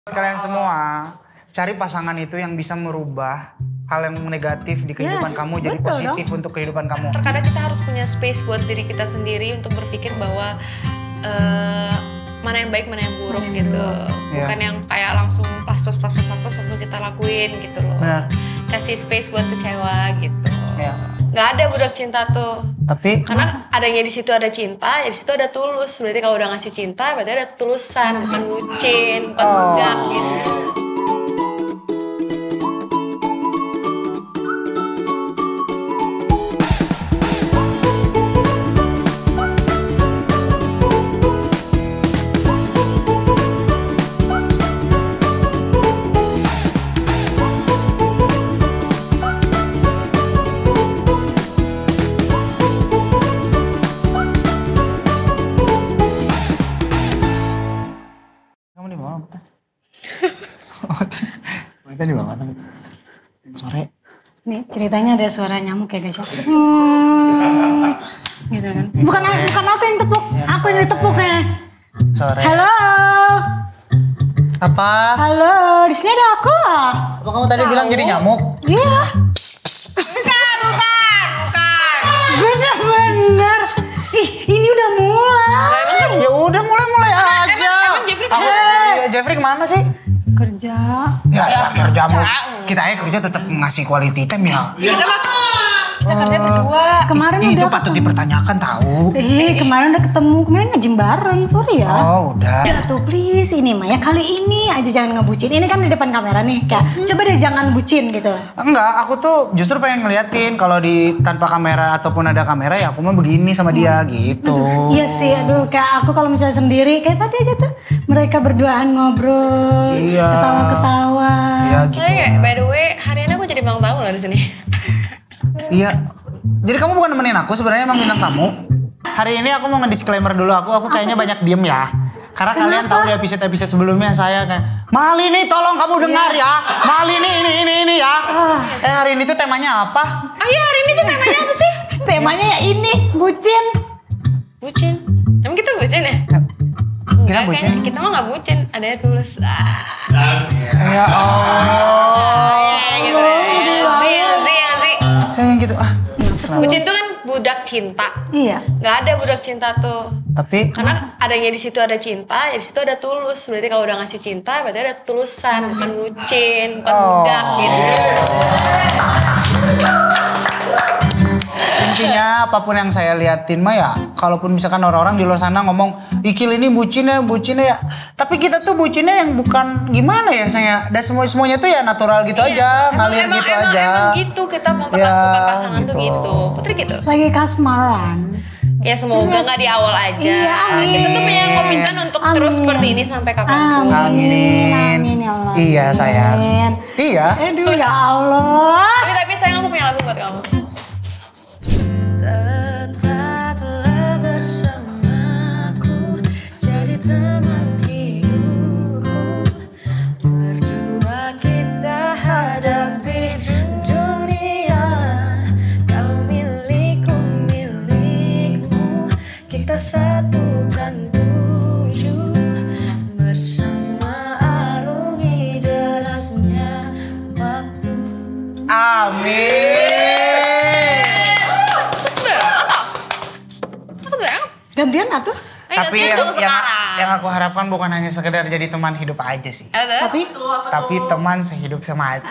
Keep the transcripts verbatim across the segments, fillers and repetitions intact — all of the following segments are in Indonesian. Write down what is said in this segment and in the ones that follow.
Kalian semua cari pasangan itu yang bisa merubah hal yang negatif di kehidupan yes, kamu jadi positif dong. Untuk kehidupan kamu. Terkadang kita harus punya space buat diri kita sendiri untuk berpikir bahwa uh, mana yang baik, mana yang buruk mana gitu. Yang Bukan yeah. yang kayak langsung plus-plus plus-plus plus langsung kita lakuin gitu loh. Benar. Kasih space buat kecewa gitu. Yeah. Gak ada budak cinta tuh. Tapi karena adanya di situ ada cinta, ya di situ ada tulus. Berarti kalau udah ngasih cinta, berarti ada ketulusan, bukan bucin, bukan oh. budak gitu. Kita di bawah sore. Nih ceritanya ada suara nyamuk ya guys ya. Hmm, gitu kan. Bukan aku, bukan aku yang tepuk, ya, aku yang ditepuknya. Sore. Halo. Apa? Halo, di sini ada aku lah. Apa kamu tadi Tau. bilang jadi nyamuk? Iya. Bukan, bukan, bukan. Bener-bener. Ih, ini udah mulai. Ya udah mulai-mulai aja. Emang, emang Jeffrey aku, ya, Jeffrey kemana sih? Kerja. Ya, ya kerja mu. Kita aja kerja tetap ngasih quality time ya. Kita mah kita kerja berdua. Kemarin I, udah itu patut dipertanyakan tahu. Eh, kemarin udah ketemu. Kemarin nge-gym bareng, sorry ya. Oh, udah. Ya tuh please ini Maya kali ini aja jangan ngebucin. Ini kan di depan kamera nih, kayak hmm. coba deh jangan bucin gitu. Enggak, aku tuh justru pengen ngeliatin kalau di tanpa kamera ataupun ada kamera ya aku mah begini sama dia hmm. gitu. Aduh, iya sih, aduh kayak aku kalau misalnya sendiri kayak tadi aja tuh mereka berduaan ngobrol, iya. ketawa-ketawa. Iya gitu. Oke, by the way, hari ini aku jadi bintang tamu loh di sini. Iya. Jadi kamu bukan nemenin aku, sebenarnya emang bintang tamu. Hari ini aku mau nge-disclaimer dulu, aku aku kayaknya banyak diem ya. Karena Kenapa? Kalian tahu di episode-episode sebelumnya saya kayak Malini tolong kamu dengar ya. Malini ini ini ini ya. Oh. Eh hari ini tuh temanya apa? Oh iya hari ini tuh temanya apa sih? Temanya ya ini, bucin. Bucin? Emang kita bucin ya? Kita bucin? Kita mah gak bucin, adanya tulus. Ah. Ya Allah. Ya gitu ya. Iya sih, iya sih. Saya yang gitu ah. Bucin tuh kan budak cinta. Iya. Gak ada budak cinta tuh. Tapi karena adanya di situ ada cinta, ya di situ ada tulus. Berarti kalau udah ngasih cinta, berarti ada ketulusan, bukan bucin, bukan oh. budak gitu. Intinya apapun yang saya liatin mah ya, kalaupun misalkan orang-orang di luar sana ngomong Ikil ini bucin ya, bucin ya, tapi kita tuh bucinnya yang bukan gimana ya saya, dan semua semuanya tuh ya natural gitu iya. aja, emang, ngalir emang, gitu emang, aja. Emang gitu kita memperlakukan ya, pasangan gitu. tuh gitu, Putri gitu. Lagi kasmaran. Ya semoga nggak di awal aja. Iya, amin. Kita tuh punya komitmen untuk amin. terus seperti ini sampai kapanpun. Amin. Amin ya Allah. Iya sayang. Iya. Aduh ya Allah. Tapi tapi sayang aku punya lagu buat kamu. Tetaplah bersamaku, jadi teman hidupku. Berdua kita hadapi dunia. Kau milikku, milikmu. Kita satukan tujuh bersama arungi derasnya waktu. Amin. Gantian atuh. Tapi yang, yang, yang aku harapkan bukan hanya sekedar jadi teman hidup aja sih. Ada? Tapi tapi teman sehidup semati.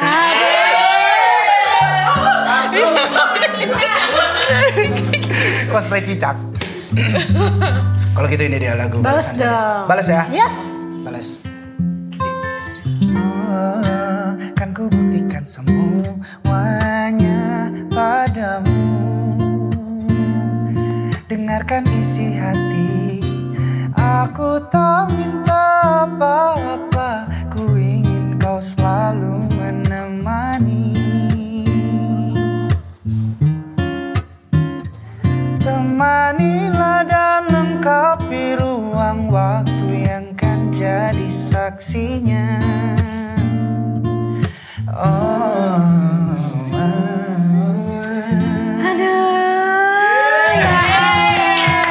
Cosplay cicak. Kalau gitu ini dia lagu. Balas dong. Balas ya? Yes. Balas. Oh, kan ku buktikan semuanya padamu. Dengarkan isi hati, aku tak minta apa-apa, ku ingin kau selalu menemani. Temanilah dan lengkapi ruang waktu yang kan jadi saksinya. Oh,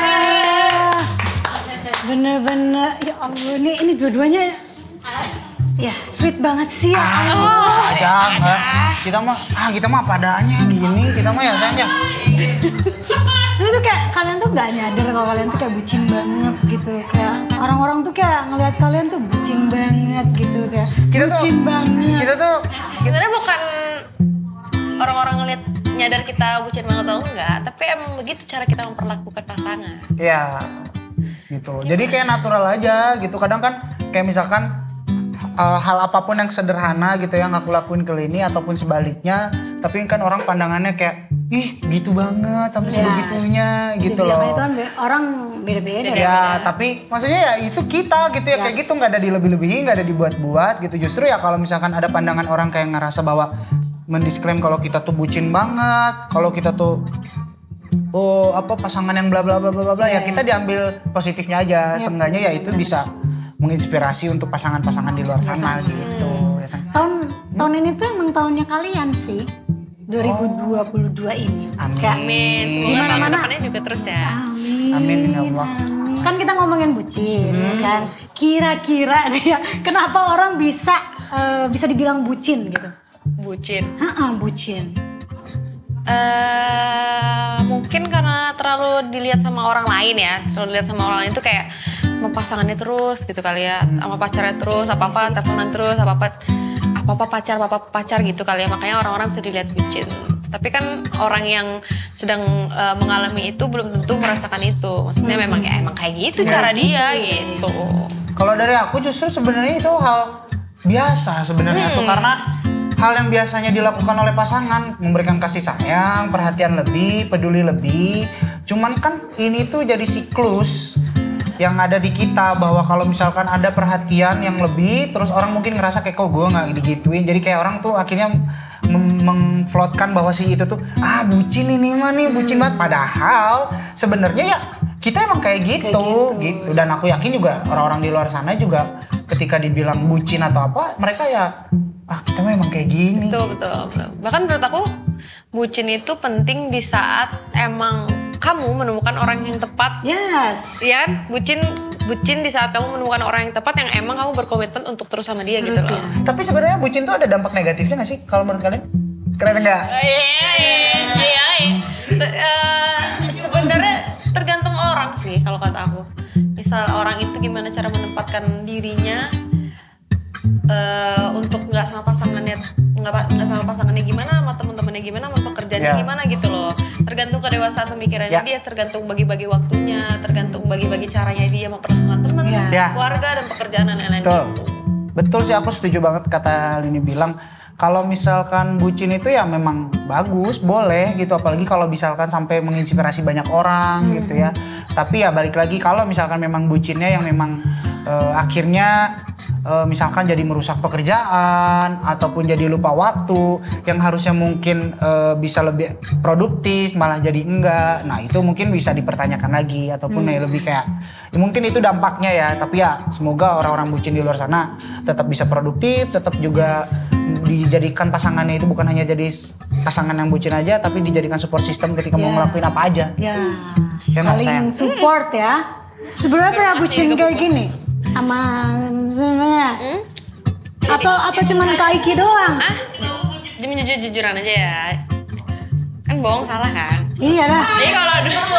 bener-bener ya Allah, ini ini dua-duanya Ya sweet banget sih ya. Ah, bisa aja, enggak. Kita mah, ah kita mah apa adanya gini, kita mah ya sayangnya. Itu tuh kayak kalian tuh nggak nyadar kalau kalian tuh kayak bucin banget gitu. Kayak orang-orang tuh kayak ngelihat kalian tuh bucin banget gitu kayak Kita bucin tuh, banget. kita tuh, Sebenarnya bukan orang-orang ngeliat nyadar kita bucin banget atau enggak, tapi emang begitu cara kita memperlakukan pasangan. ya gitu. Jadi kayak natural aja gitu. Kadang kan kayak misalkan uh, hal apapun yang sederhana gitu yang aku lakuin ke Lini ataupun sebaliknya, tapi kan orang pandangannya kayak ih gitu banget sampai Yes. sebegitunya gitu Jadi, loh. Itu kan be- orang beda-beda. Ya, tapi maksudnya ya itu kita gitu ya kayak Yes. gitu, nggak ada dilebih-lebihin, nggak ada dibuat-buat gitu. Justru ya kalau misalkan ada pandangan orang kayak ngerasa bahwa mendisklaim kalau kita tuh bucin banget, kalau kita tuh oh apa pasangan yang bla bla bla bla bla bla, ya Iya, kita diambil positifnya aja. Iya, Seenggaknya ya itu bisa menginspirasi untuk pasangan-pasangan di luar sana gitu. Ya, San. Tahun tahun ini tuh emang tahunnya kalian sih. dua ribu dua puluh dua ini. Amin. Kayak, Amin. Semoga tahun Gimana-mana. depannya juga terus ya. Amin. Amin, ya Allah. Amin. Kan kita ngomongin bucin, Hmm. ya kan. Kira-kira nih ya, kenapa orang bisa eh, bisa dibilang bucin gitu? Bucin. Heeh, bucin. eh mungkin karena terlalu dilihat sama orang lain ya, terlalu dilihat sama orang lain itu kayak sama pasangannya terus gitu kali ya, sama pacarnya terus, apa-apa teleponan terus, apa-apa apa-apa pacar, apa-apa pacar gitu kali ya, makanya orang-orang bisa dilihat bucin. Tapi kan orang yang sedang eh, mengalami itu belum tentu merasakan itu. Maksudnya memang ya emang kayak gitu cara dia gitu. Kalau dari aku justru sebenarnya itu hal biasa sebenarnya tuh, karena hal yang biasanya dilakukan oleh pasangan, memberikan kasih sayang, perhatian lebih, peduli lebih. Cuman kan ini tuh jadi siklus yang ada di kita, bahwa kalau misalkan ada perhatian yang lebih, terus orang mungkin ngerasa kayak kok gue nggak digituin, jadi kayak orang tuh akhirnya mem- memflotkan bahwa si itu tuh ah bucin ini mah nih bucin banget, padahal sebenarnya ya kita emang kayak gitu, Kayak gitu. gitu. Dan aku yakin juga orang-orang di luar sana juga ketika dibilang bucin atau apa, mereka ya ah kita mah emang kayak gini. Betul, betul, betul. Bahkan menurut aku bucin itu penting di saat emang kamu menemukan orang yang tepat. Yes. Ya, kan? bucin bucin di saat kamu menemukan orang yang tepat yang emang kamu berkomitmen untuk terus sama dia Terus gitu ya. loh. Tapi sebenarnya bucin tuh ada dampak negatifnya gak sih kalau menurut kalian? Keren nggak? Iya, iya, iya, iya. Te- eh, Sebenarnya tergantung orang sih kalau kata aku. Misal orang itu gimana cara menempatkan dirinya eh, untuk nggak sama pasangannya, nggak pa- nggak sama pasangannya gimana, sama temen-temennya gimana, sama pekerjaannya Ya. gimana gitu loh. Tergantung kedewasaan pemikirannya Ya. dia, tergantung bagi-bagi waktunya, tergantung bagi-bagi caranya dia memperlakukan teman, Ya. Ya. keluarga dan pekerjaan dan lain-lain. Betul. gitu. Betul sih, aku setuju banget kata Lini bilang. Kalau misalkan bucin itu ya memang bagus, boleh gitu. Apalagi kalau misalkan sampai menginspirasi banyak orang gitu ya. Tapi ya balik lagi kalau misalkan memang bucinnya yang memang eh, akhirnya eh, misalkan jadi merusak pekerjaan ataupun jadi lupa waktu yang harusnya mungkin eh, bisa lebih produktif malah jadi enggak. Nah itu mungkin bisa dipertanyakan lagi ataupun ya lebih kayak ya mungkin itu dampaknya ya. Tapi ya semoga orang-orang bucin di luar sana tetap bisa produktif, tetap juga dijadikan pasangannya itu bukan hanya jadi pasangan yang bucin aja, tapi dijadikan support system ketika mau Ya. ngelakuin apa aja. Ya, Ya nggak, sayang? saling support ya. Sebenarnya pernah bucin kayak gini sama sebenarnya. Hmm? Atau atau cuman Kaiki doang? Ah, demi jujur-jujuran aja ya. Kan bohong salah kan? Iya dah. Jadi kalau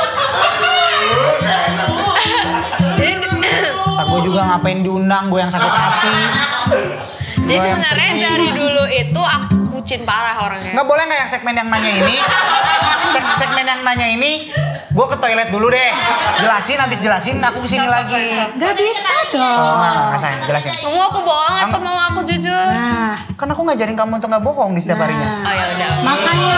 jadi, Aku juga ngapain diundang, gue yang sakit hati. jadi Gue yang sebenarnya sedih. dari dulu itu aku bucin parah orangnya. Nggak boleh nggak yang segmen yang nanya ini? Seg- segmen yang nanya ini, gue ke toilet dulu deh. Jelasin, habis jelasin aku kesini lagi. Gak bisa Oh, dong. nggak, nggak, sayang, jelasin. Kamu aku bohong atau Ang- mau aku jujur? Nah, Kan aku ngajarin kamu untuk nggak bohong di setiap harinya. nah. Oh ya udah. Makanya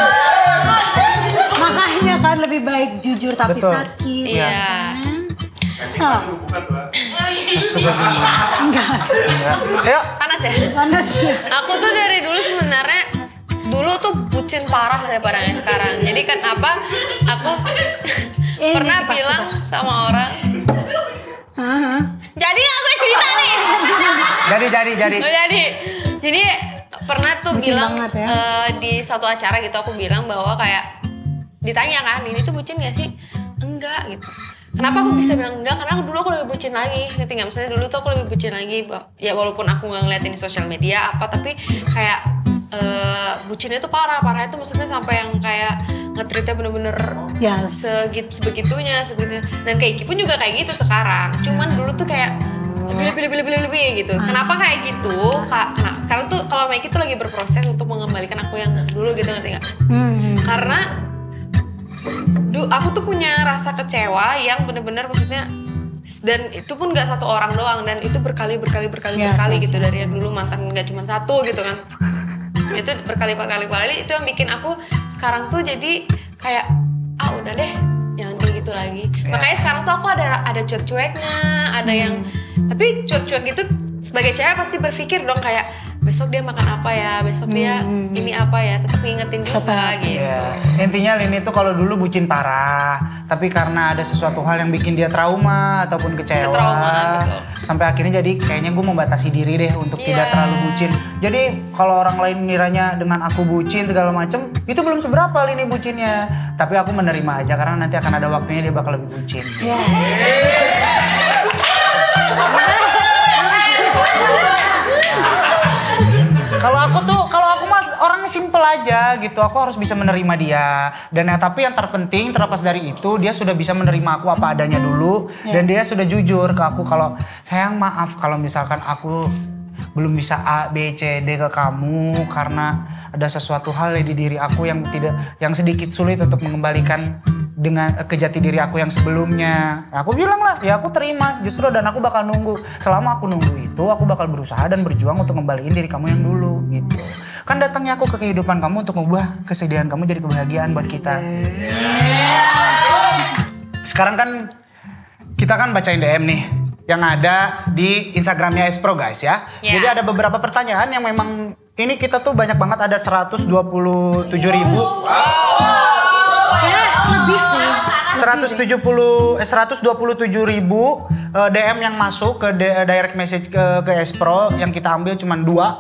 makanya kan lebih baik jujur tapi Betul. sakit. Iya. kan? So, Sebenarnya. enggak. Enggak. Ayo, Panas ya? Panas ya. Aku tuh dari dulu sebenarnya dulu tuh bucin parah daripada yang sekarang. Jadi kan apa? Aku Ini pernah kipas, bilang kipas. sama orang. Hah? Jadi aku yang cerita nih. jadi, jadi, jadi. Oh, jadi, jadi pernah tuh Bucin bilang banget ya. eh, di suatu acara gitu aku bilang bahwa kayak ditanya kan ini tuh bucin gak sih? Enggak gitu. Kenapa aku bisa bilang enggak? Karena dulu aku lebih bucin lagi, ngerti nggak? Misalnya dulu tuh aku lebih bucin lagi, ya walaupun aku nggak ngeliatin di sosial media apa, tapi kayak uh, bucinnya tuh parah, parah itu maksudnya sampai yang kayak nge-treatnya bener-bener Yes. segit, sebegitunya, sebegitunya. Dan kayak Iki pun juga kayak gitu sekarang. Cuman dulu tuh kayak lebih, lebih, lebih, lebih, lebih gitu. Kenapa kayak gitu? Karena, karena tuh kalau Mikey tuh lagi berproses untuk mengembalikan aku yang dulu gitu, ngerti nggak? Hmm. Karena Duh, aku tuh punya rasa kecewa yang bener-bener maksudnya, dan itu pun nggak satu orang doang, dan itu berkali berkali berkali Yes, berkali yes, gitu yes, dari yes. dulu mantan nggak cuma satu gitu kan. Itu berkali berkali berkali itu yang bikin aku sekarang tuh jadi kayak ah udah deh jangan kayak gitu lagi. Yeah. Makanya sekarang tuh aku ada ada cuek-cueknya, ada Hmm. yang tapi cuek-cuek gitu sebagai cewek pasti berpikir dong kayak besok dia makan apa ya, besok dia Hmm. ini apa ya, tetap ngingetin juga Tetap. gitu. Ya, intinya Lini tuh kalau dulu bucin parah, tapi karena ada sesuatu hal yang bikin dia trauma ataupun kecewa, Trauma, betul. sampai akhirnya jadi kayaknya gue membatasi diri deh untuk Iya. tidak terlalu bucin. Jadi kalau orang lain ngiranya dengan aku bucin segala macem, itu belum seberapa Lini bucinnya. Tapi aku menerima aja karena nanti akan ada waktunya dia bakal lebih bucin. Ya. Kalau aku tuh, kalau aku mas orangnya simple aja gitu. Aku harus bisa menerima dia. Dan ya, tapi yang terpenting terlepas dari itu, dia sudah bisa menerima aku apa adanya dulu. Ya. Dan dia sudah jujur ke aku kalau sayang maaf kalau misalkan aku belum bisa A, B, C, D ke kamu karena ada sesuatu hal di diri aku yang tidak, yang sedikit sulit untuk mengembalikan dengan eh, ke jati diri aku yang sebelumnya. Aku bilang lah, ya aku terima justru dan aku bakal nunggu. Selama aku nunggu itu, aku bakal berusaha dan berjuang untuk ngembaliin diri kamu yang dulu gitu. Kan datangnya aku ke kehidupan kamu untuk mengubah kesedihan kamu jadi kebahagiaan buat kita. Sekarang kan kita kan bacain D M nih yang ada di Instagramnya Espro guys ya. Ya. Jadi ada beberapa pertanyaan yang memang ini kita tuh banyak banget, ada seratus dua puluh tujuh ribu. Kayak lebih sih. seratus tujuh puluh eh, seratus dua puluh tujuh ribu eh, D M yang masuk ke di- direct message ke ke Espro, yang kita ambil cuma dua.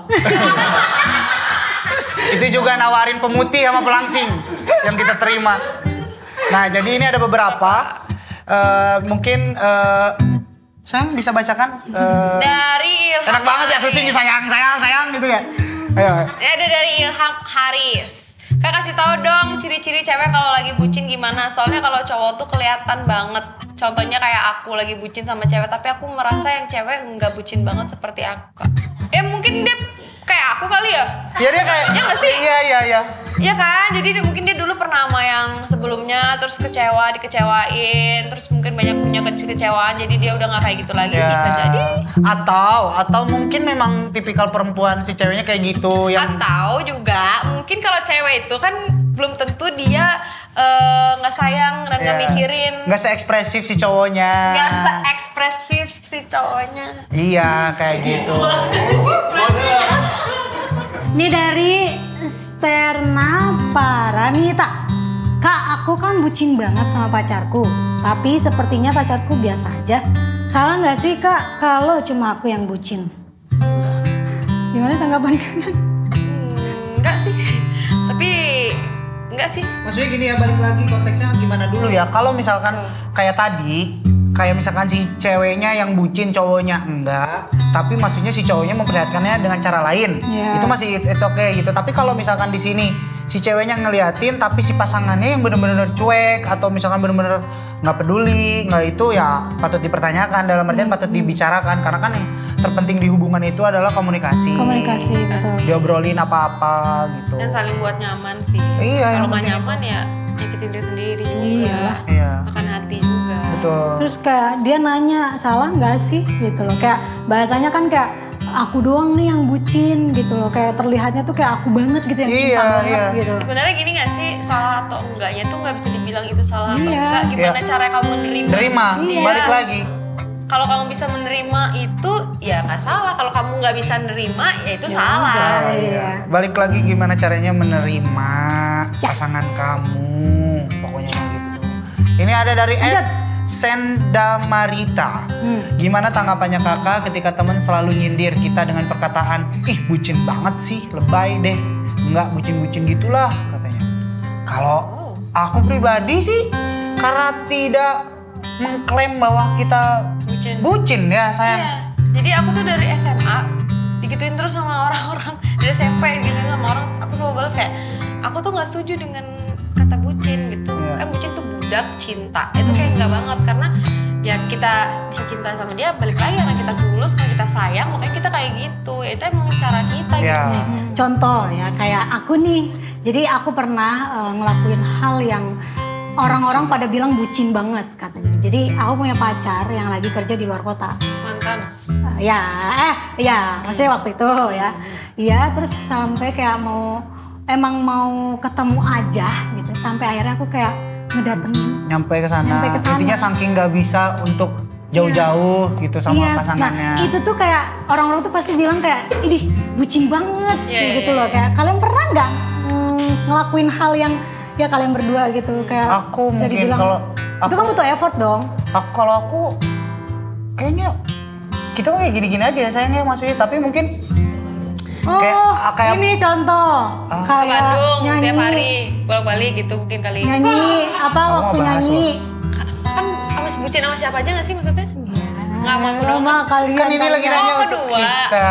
Itu juga nawarin pemutih sama pelangsing yang kita terima. Nah jadi ini ada beberapa eh, mungkin eh, sayang bisa bacakan. Eh, Dari Ilham enak banget ya Haris. syuting sayang sayang sayang gitu ya. Ayo. Ini ada dari Ilham Haris. Kak kasih tahu dong ciri-ciri cewek kalau lagi bucin gimana? Soalnya kalau cowok tuh kelihatan banget. Contohnya kayak aku lagi bucin sama cewek, tapi aku merasa yang cewek nggak bucin banget seperti aku, Kak. Eh mungkin dia kayak aku kali ya? Ya dia kayak. Ya nggak sih? Iya iya iya. Iya kan? Jadi dia- mungkin dia dulu pernah sama yang sebelumnya, terus kecewa, dikecewain, terus mungkin banyak punya kece- kecewaan, jadi dia udah nggak kayak gitu lagi. Ya. Bisa jadi. Atau atau mungkin memang tipikal perempuan si ceweknya kayak gitu yang Atau juga mungkin kalau cewek itu kan belum tentu dia eh, nggak sayang dan nggak ya, mikirin, nggak seekspresif si cowoknya. nggak se-ekspresif si cowoknya. Iya kayak gitu. Ini dari Sterna Paranita. Kak, aku kan bucin banget sama pacarku. Tapi sepertinya pacarku biasa aja. Salah nggak sih kak kalau cuma aku yang bucin? Gimana tanggapan kalian? Hmm, enggak sih, tapi enggak sih. Maksudnya gini ya, balik lagi konteksnya gimana dulu ya. Kalau misalkan kayak tadi, kayak misalkan si ceweknya yang bucin, cowoknya enggak, tapi maksudnya si cowoknya memperlihatkannya dengan cara lain, Iya. itu masih it's, it's okay gitu. Tapi kalau misalkan di sini si ceweknya ngeliatin, tapi si pasangannya yang bener-bener cuek atau misalkan bener-bener nggak peduli, nggak itu ya patut dipertanyakan. Dalam artian patut dibicarakan, karena kan yang terpenting di hubungan itu adalah komunikasi. Komunikasi, betul. Diobrolin apa-apa gitu. Dan saling buat nyaman sih. Iya, yang Kalau nggak penting nyaman ya nyakitin diri sendiri juga. Iyalah. Iya. Makan hati juga. Betul. Terus kayak dia nanya salah nggak sih gitu loh. Kayak bahasanya kan kayak aku doang nih yang bucin gitu loh. Kayak terlihatnya tuh kayak aku banget gitu yang cinta Iya, banget iya. gitu. Sebenarnya gini nggak sih, salah atau enggaknya tuh nggak bisa dibilang itu salah atau Iya. enggak. Gimana Iya. cara kamu menerima? Terima, Iya. balik lagi. Kalau kamu bisa menerima itu ya nggak salah. Kalau kamu nggak bisa menerima ya itu Ya salah. udah. Ah, iya. Balik lagi gimana caranya menerima Yes. pasangan kamu. Pokoknya gitu. Ini ada dari Ed Lanjut. Sendamarita. Hmm. Gimana tanggapannya kakak ketika teman selalu nyindir kita dengan perkataan, ih bucin banget sih, lebay deh. Enggak bucin-bucin gitulah katanya. Kalau Oh. aku pribadi sih karena tidak mengklaim bahwa kita Bucin. bucin ya sayang. Iya. Jadi aku tuh dari S M A digituin terus sama orang-orang, dari S M P digituin sama orang. Aku selalu balas kayak aku tuh nggak setuju dengan kata bucin gitu. Iya. Kan bucin tuh budak cinta. Itu kayak nggak banget karena ya kita bisa cinta sama dia balik lagi karena kita tulus, karena kita sayang, makanya kita kayak gitu. Ya, itu emang cara kita Iya. gitu. Contoh ya kayak aku nih. Jadi aku pernah uh, ngelakuin hal yang orang-orang pada bilang bucin banget katanya. Jadi aku punya pacar yang lagi kerja di luar kota. Mantan. Uh, ya, eh, ya, maksudnya waktu itu ya. Iya, terus sampai kayak mau emang mau ketemu aja gitu. Sampai akhirnya aku kayak ngedatengin. Nyampe ke sana. Nyampe ke sana. Intinya saking nggak bisa untuk jauh-jauh gitu sama Iya, pasangannya. nah itu tuh kayak orang-orang tuh pasti bilang kayak, ini bucin banget Iya, iya, gitu iya, loh. iya. Kayak kalian pernah nggak mm, ngelakuin hal yang ya kalian berdua gitu kayak Aku bisa mungkin dibilang kalau itu aku- kan butuh effort dong. Aku, kalau aku kayaknya kita kayak gini-gini aja sayangnya maksudnya, tapi mungkin Oh, Kayak- kayak- ini contoh Ah. Ke kayak Bandung nyanyi, tiap hari bolak-balik gitu mungkin kali. nyanyi apa Kamu waktu mau bahas nyanyi? Kan sama bucin sama siapa aja nggak sih maksudnya? Nggak sama aku doang. Sama kalian. kan ini lagi kalian. nanya Oh, untuk kedua. kita.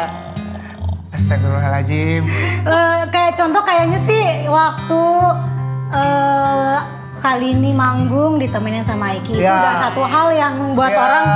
Astagfirullahaladzim. Eh, kayak contoh kayaknya sih waktu eh, kali ini manggung ditemenin sama Iki itu Ya. udah satu hal yang buat Ya, orang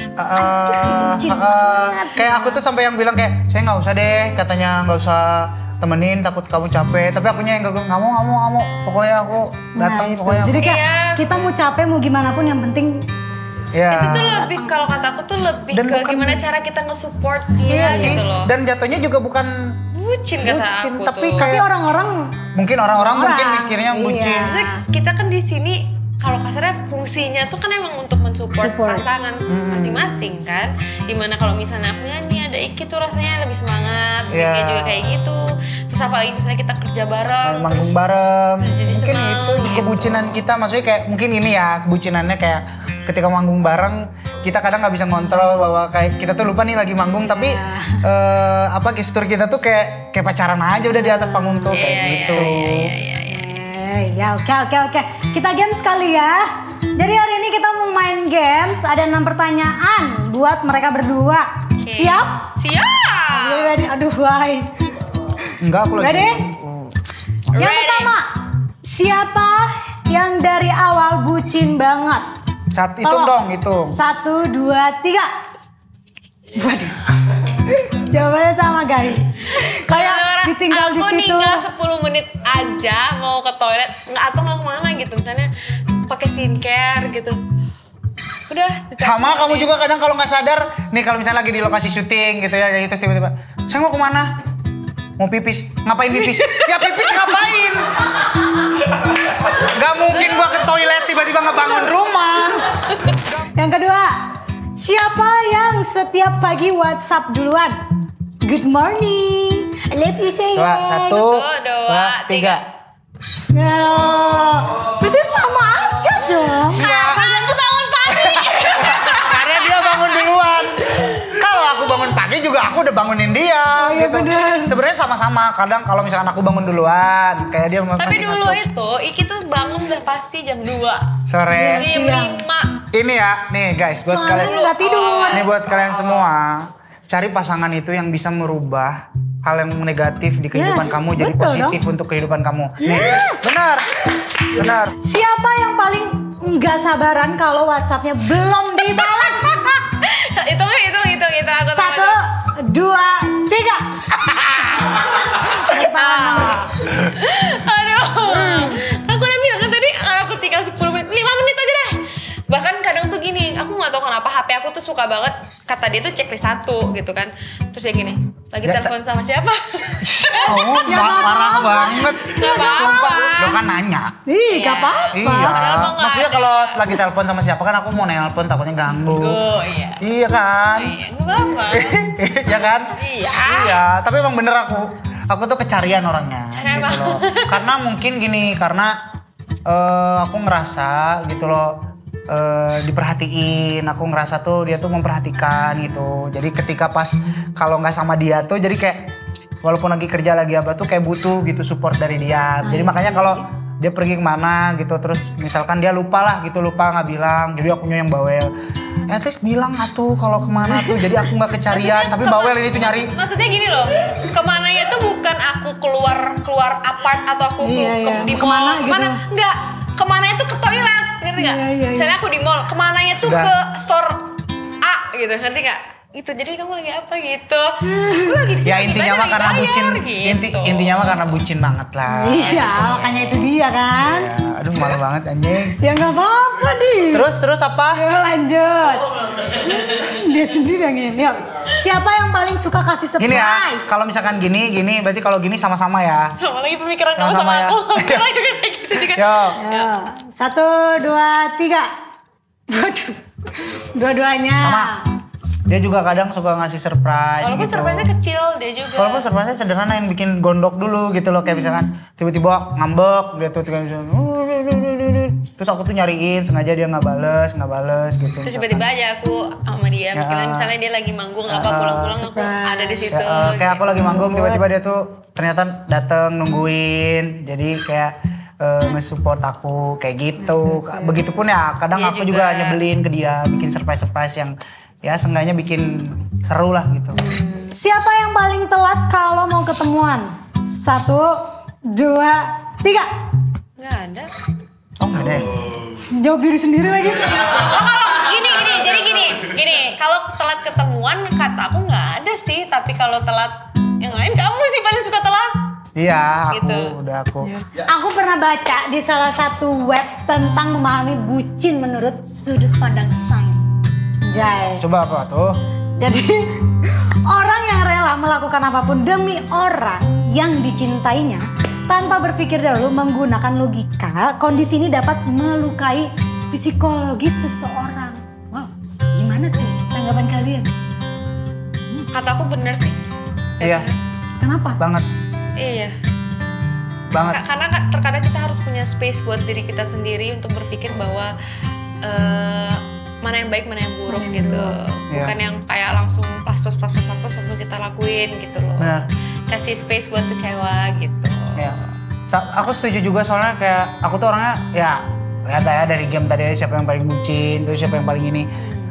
eh, bucin eh, banget. kayak aku tuh sampai yang bilang kayak saya nggak usah deh, katanya nggak usah temenin takut kamu capek, tapi akunya yang gak nggak mau nggak mau nggak mau, pokoknya aku datang Nah, itu. pokoknya aku. Jadi kayak Iya. kita mau capek mau gimana pun yang penting Ya. Itu tuh lebih kalau kata aku tuh lebih Dan ke bukan- gimana cara kita nge-support Iya dia sih, gitu loh. dan jatuhnya juga bukan Bucin kata bucin, aku tapi tuh. kayak- tapi orang-orang mungkin orang-orang Orang, mungkin mikirnya iya. bucin. Maksudnya kita kan di sini kalau kasarnya fungsinya tuh kan emang untuk mensupport Support. pasangan Hmm. masing-masing kan. Dimana kalau misalnya aku nyanyi ada Iki tuh rasanya lebih semangat, Iya. Iki juga kayak gitu. Terus apalagi misalnya kita kerja bareng, Manggung terus bareng, jadi mungkin senang, itu gitu. kebucinan kita, maksudnya kayak mungkin ini ya kebucinannya kayak ketika manggung bareng kita kadang nggak bisa ngontrol bahwa kayak kita tuh lupa nih lagi manggung, tapi eh, apa gestur kita tuh kayak kayak pacaran aja udah di atas panggung tuh kayak Iya, iya, gitu. iya, iya, iya, iya. Eh, ya oke oke oke. Kita games kali ya. Jadi hari ini kita mau main games. Ada enam pertanyaan buat mereka berdua. Oke. Siap? Siap. Ayo, ready? Aduh, why? Enggak, aku lagi. Ready? Yang Ready. pertama, siapa yang dari awal bucin banget? Saat hitung Tolong. dong, hitung. Satu, dua, tiga. Waduh. Jawabannya sama guys. Kayak Kalau ditinggal di aku situ. tinggal sepuluh menit aja mau ke toilet nggak atau nggak kemana gitu misalnya pakai skincare gitu udah Sama kamu juga kadang kalau nggak sadar, nih kalau misalnya lagi di lokasi syuting gitu ya, kayak gitu tiba-tiba, saya mau kemana? Mau pipis, ngapain pipis? Ya pipis ngapain? Gak mungkin gua ke toilet tiba-tiba ngebangun rumah. Yang kedua, siapa yang setiap pagi WhatsApp duluan? Good morning, I love you sayang. Dua, satu, Satu, dua, dua, tiga. Ya, berarti sama aja dong. Enggak, aku bangun pagi karena dia bangun duluan. Kalau aku bangun pagi juga aku udah bangunin dia. Oh, iya gitu. bener. Sebenarnya sama-sama. Kadang kalau misalkan aku bangun duluan, kayak dia tapi masih dulu ngantuk. itu Iki tuh bangun udah pasti jam dua Sore. jam Siang. lima Ini ya, nih guys, buat Soalnya kalian. nggak tidur. Ini buat kalian semua, cari pasangan itu yang bisa merubah hal yang negatif di kehidupan Yes, kamu jadi betul positif untuk kehidupan kamu. Nih, benar, benar. Siapa yang paling nggak sabaran kalau WhatsAppnya belum dibalas? itu itu itu itu aku tahu Satu, itu. dua, tiga. Aduh, aku udah bilang kan tadi kalau aku tinggal sepuluh menit, lima menit aja deh. Bahkan kadang tuh gini, aku nggak tahu kenapa H P aku tuh suka banget kata dia tuh checklist satu gitu kan. Terus ya gini, lagi Ya, telepon sama siapa? Oh, ma- marah banget. Gak apa-apa. Sumpah, lo kan nanya. Ih, Iya. gak apa-apa. Iya, Kenapa nggak maksudnya ada? kalau lagi telepon sama siapa kan aku mau nelpon takutnya ganggu. Oh iya. Iya kan? Iya, nggak apa-apa. Iya kan? Iya. Iya, tapi emang bener aku. Aku tuh kecarian orangnya. Carian gitu banget. loh. Karena mungkin gini, karena eh, aku ngerasa gitu loh eh, diperhatiin. Aku ngerasa tuh dia tuh memperhatikan gitu. Jadi ketika pas kalau nggak sama dia tuh jadi kayak walaupun lagi kerja lagi apa tuh kayak butuh gitu support dari dia. Jadi I makanya see. kalau dia pergi kemana gitu, terus misalkan dia lupa lah gitu, lupa nggak bilang, jadi akunya yang bawel. At least bilang atuh kalau kemana tuh, jadi aku nggak kecarian, tapi bawel ini tuh nyari. Maksudnya gini loh, kemananya tuh bukan aku keluar keluar apart atau aku Iya, ke, iya. di Kemana mall, gitu. kemana? Enggak, kemananya tuh ke toilet, ngerti nggak? Iya, iya, iya. Misalnya aku di mall, kemananya tuh Udah. ke store A gitu, ngerti nggak? Gitu, jadi kamu lagi apa gitu? Lu lagi di sini, Ya lagi intinya bayar, mah lagi karena bayar, bucin, gitu. inti, intinya mah karena bucin banget lah. Iya, makanya itu dia kan. Ya, aduh malu banget anjing. Ya nggak apa-apa nih. Terus terus apa? Ayo lanjut. Dia sendiri yang ini. Yuk. Siapa yang paling suka kasih surprise? Gini ya, kalau misalkan gini, gini berarti kalau gini sama-sama ya. Sama lagi pemikiran kamu Sama-sama sama ya. aku. Lagi kayak gitu juga. Yo, Ya. Satu, dua, tiga. Waduh. Dua-duanya. sama. Dia juga kadang suka ngasih surprise Walaupun gitu. surprise-nya kecil, dia juga. Walaupun surprise-nya sederhana yang bikin gondok dulu gitu loh. Kayak misalkan tiba-tiba ngambek, dia tuh kayak misalkan, terus aku tuh nyariin, sengaja dia nggak bales, nggak bales gitu. Terus misalkan. tiba-tiba aja aku sama dia, Ya. misalnya, misalnya dia lagi manggung apa pulang-pulang aku surprise. ada di situ. Ya, eh, kayak aku lagi manggung, tiba-tiba dia tuh ternyata dateng nungguin. Jadi kayak eh, nge-support aku kayak gitu. Begitupun ya, kadang Dia aku juga. juga nyebelin ke dia, bikin surprise-surprise yang ya seenggaknya bikin seru lah gitu. Siapa yang paling telat kalau mau ketemuan? Satu, dua, tiga. Nggak ada. Oh nggak ada ya? Jawab diri sendiri lagi. Oh kalau gini gini, jadi gini, gini. Kalau telat ketemuan kata aku nggak ada sih, tapi kalau telat yang lain kamu sih paling suka telat. Iya, aku Gitu. udah aku. Aku pernah baca di salah satu web tentang memahami bucin menurut sudut pandang sains. Jai. Coba apa tuh? Jadi orang yang rela melakukan apapun demi orang yang dicintainya tanpa berpikir dahulu menggunakan logika, kondisi ini dapat melukai psikologis seseorang. Wow, gimana tuh tanggapan kalian? Kata aku bener sih. Iya, Kenapa? banget, Iya. banget. Ka- Karena kan terkadang kita harus punya space buat diri kita sendiri untuk berpikir bahwa eh, mana yang baik, mana yang buruk Mana yang gitu. buruk. Bukan yang kayak langsung plus plus plus plus plus plus langsung kita lakuin gitu loh. Benar. Kasih space buat kecewa gitu. Ya. Sa- aku setuju juga soalnya kayak aku tuh orangnya ya lihat ya dari game tadi siapa yang paling bucin, terus siapa yang paling ini.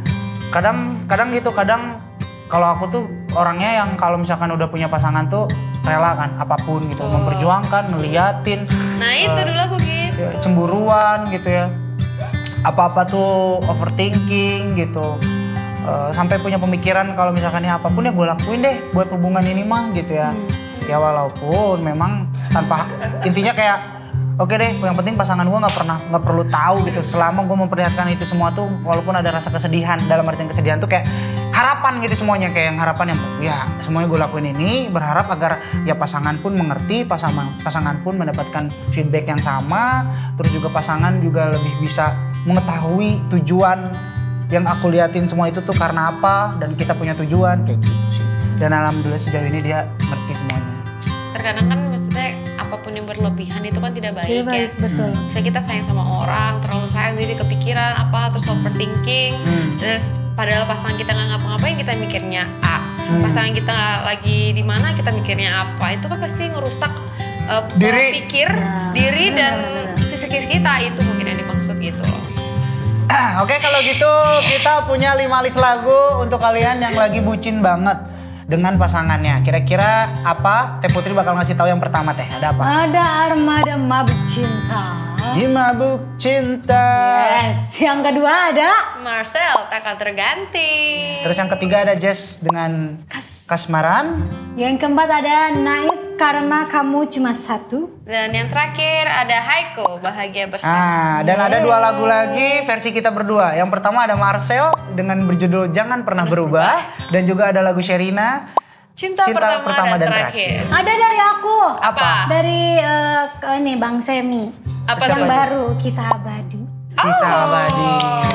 Kadang kadang gitu, kadang kalau aku tuh orangnya yang kalau misalkan udah punya pasangan tuh rela kan apapun gitu, Betul. memperjuangkan, ngeliatin, Nah itu dulu aku gitu. ya, cemburuan gitu ya. Apa-apa tuh overthinking gitu. Eh, sampai punya pemikiran kalau misalkan ya apapun ya gue lakuin deh buat hubungan ini mah gitu ya. Ya walaupun memang tanpa intinya kayak oke deh, yang penting pasangan gue nggak pernah nggak perlu tahu gitu selama gue memperlihatkan itu semua tuh, walaupun ada rasa kesedihan, dalam artian kesedihan tuh kayak harapan gitu semuanya, kayak yang harapan yang ya semuanya gue lakuin ini berharap agar ya pasangan pun mengerti, pasangan pasangan pun mendapatkan feedback yang sama, terus juga pasangan juga lebih bisa mengetahui tujuan yang aku liatin semua itu tuh karena apa, dan kita punya tujuan kayak gitu sih. Dan alhamdulillah sejauh ini dia ngerti semuanya. Terkadang kan maksudnya apapun yang berlebihan itu kan tidak baik, Tidak baik, ya. betul. Misalnya kita sayang sama orang, terlalu sayang jadi kepikiran apa, terus overthinking, Hmm. terus padahal pasangan kita nggak ngapa-ngapain kita mikirnya A, Hmm. pasangan kita lagi di mana kita mikirnya apa, itu kan pasti ngerusak uh, pola Diri. pikir, Ya, diri benar, dan benar. psikis kita, itu mungkin yang dimaksud gitu loh. Oke, kalau gitu kita punya lima list lagu untuk kalian yang lagi bucin banget dengan pasangannya. Kira-kira apa? Teh Putri bakal ngasih tahu yang pertama teh. Ada apa? Ada armada mabuk cinta. Di Mabuk Cinta. Yes. Yang kedua ada Marcel takkan terganti. Terus yang ketiga ada Jess dengan Kas. Kasmaran. Yang keempat ada Naif karena kamu cuma satu. Dan yang terakhir ada Haiko bahagia bersama. Ah, dan ada dua lagu lagi versi kita berdua. Yang pertama ada Marcel dengan berjudul Jangan Pernah Berubah, dan juga ada lagu Sherina Cinta, Cinta pertama, Pertama dan, dan terakhir. Ada dari aku. Apa? Dari eh, ke- ini Bang Semi. Apa yang tuh? baru Kisah Abadi. Kisah Abadi.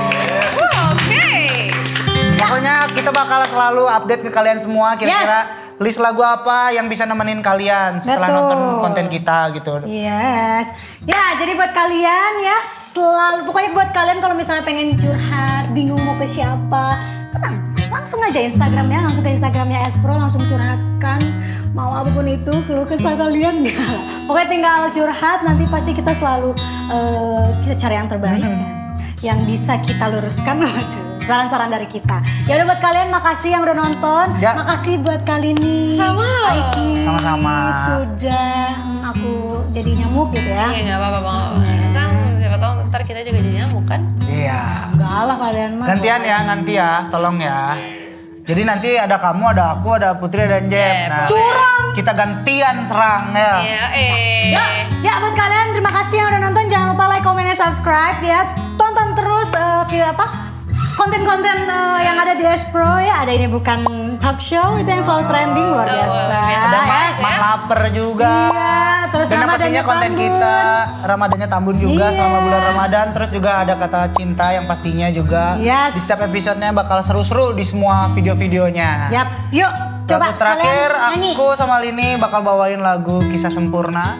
Wow, oke. Pokoknya kita bakal selalu update ke kalian semua kira-kira list lagu apa yang bisa nemenin kalian setelah Betul. nonton konten kita gitu. Yes. Ya, jadi buat kalian ya selalu pokoknya buat kalian kalau misalnya pengen curhat, bingung mau ke siapa, tenang, langsung aja Instagramnya, langsung ke Instagramnya Espro, langsung curhatkan mau apapun itu, keluh kesah kalian ya. Pokoknya tinggal curhat, nanti pasti kita selalu uh, kita cari yang terbaik kan. Yang bisa kita luruskan. Waduh, saran-saran dari kita. Ya udah buat kalian makasih yang udah nonton. Ya. Makasih buat kali ini. Sama. Aiki Sama-sama. sudah aku jadi nyamuk gitu ya. Iya nggak apa-apa bang. Kan siapa tahu ntar kita juga jadi nyamuk kan? Iya. Enggak lah kalian mah. Gantian ya nanti ya, tolong ya. Jadi nanti ada kamu, ada aku, ada Putri, ada Jem. Yeah, Nah, curang. kita gantian serang ya. Iya eh. Ya, ya buat kalian terima kasih yang udah nonton. Jangan lupa like, comment, dan subscribe ya. Tonton terus uh, video apa konten-konten uh, yang ada di S Pro ya. Ada ini bukan talk show itu yang selalu trending luar Oh, biasa. luar biasa. Ada ya. mak, mak lapar juga. Iya, terus Dan Ramadannya pastinya konten Tambun. kita Ramadannya Tambun juga Iya. selama bulan Ramadan. Terus juga ada kata cinta yang pastinya juga Yes. di setiap episodenya bakal seru-seru di semua video-videonya. Yap, yuk coba Lagu terakhir kalian nyanyi. aku sama Lini bakal bawain lagu Kisah Sempurna.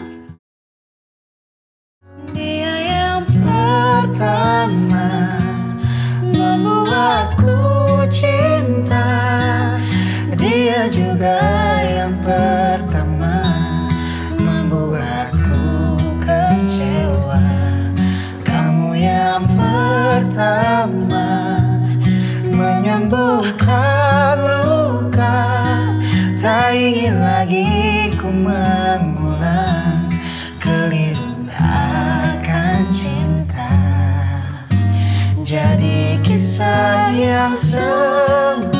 Dia yang Pertama membuatku cinta, dia juga yang pertama membuatku kecewa. Kamu yang pertama menyembuhkan luka, tak ingin lagi ku mengulang keliru akan cinta. Jadi kisah yang sempurna